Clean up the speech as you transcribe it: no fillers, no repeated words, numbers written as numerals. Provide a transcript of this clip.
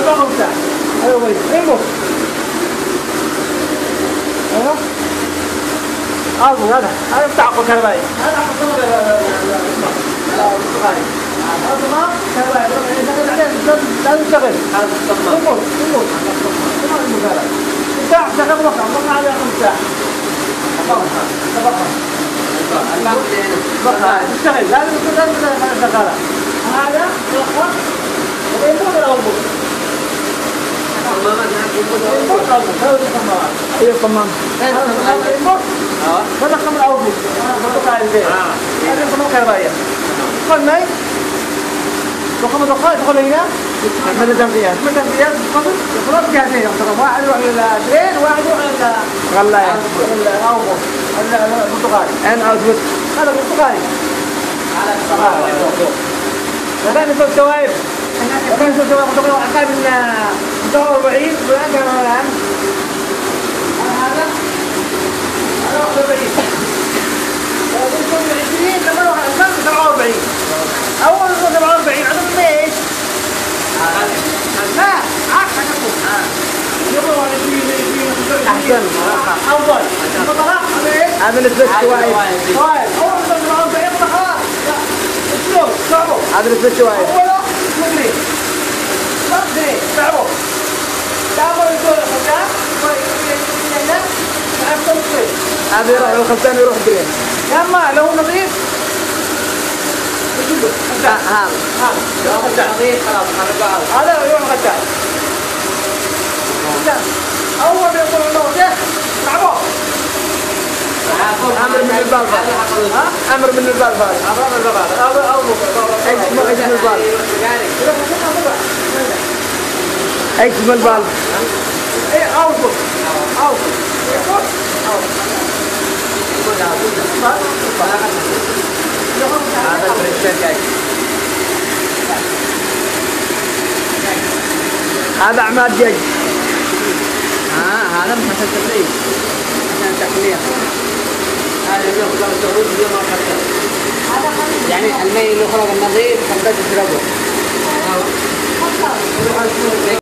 خمسة. ايوه كويس. انبص. ايوه. هذا بتاع عقل كهربائي. هذا عقل كهربائي. لا برتقالي. هذا تمام كهربائي. لازم تشتغل. هذا تمام. انبص. تمام المكالمة. ساعة شغل وقع عليها 5 ساعات. تشتغل لازم شغالة. هذا ملخص وينبض الأوبوس. ايوه صمام. هذا خمر الأوبوس. هذا خمر كهربائية. قلنا وخمر دقائق تدخل هنا من الجمعيات. من الجمعيات خلاص جاهزين. واحد يروح للدرين وواحد يروح للغلاية. الأوبوس. البرتقالي. هذا برتقالي. على الصغار. هذا نسوي سوائب. كان نسوي سوائب قبل 45 والآن كان الآن. هذا 41. من 20 لما نروح 47. أول 47 عندهم ليش؟ لا عكس حقكم. يبغوا 20 أحسن. أفضل. هذا نسبة سوائب. أول 47 خلاص. شلون؟ صعبوا. هذا نسبة سوائب. أولا مدري. مدري. صعبوا. تعمل يقول الخزان. هذا يروح الخزان يروح درين. يا أما لو نظيف. هذا نظيف خلاص هذا يروح الخزان. أول ما يقول له ده صعبوا. أمر من البلبل. أمر من البلبل. هذا ايش من البلبل؟ ايش من البلبل؟ ايه أوصل. هذا البريشر جاي. هذا عماد جاي. هذا محسن تبريد عشان التحمية. هذا اليوم خلق السعود اليوم ما خلق. يعني الماء اللي خلق النظيف حبات تشربه.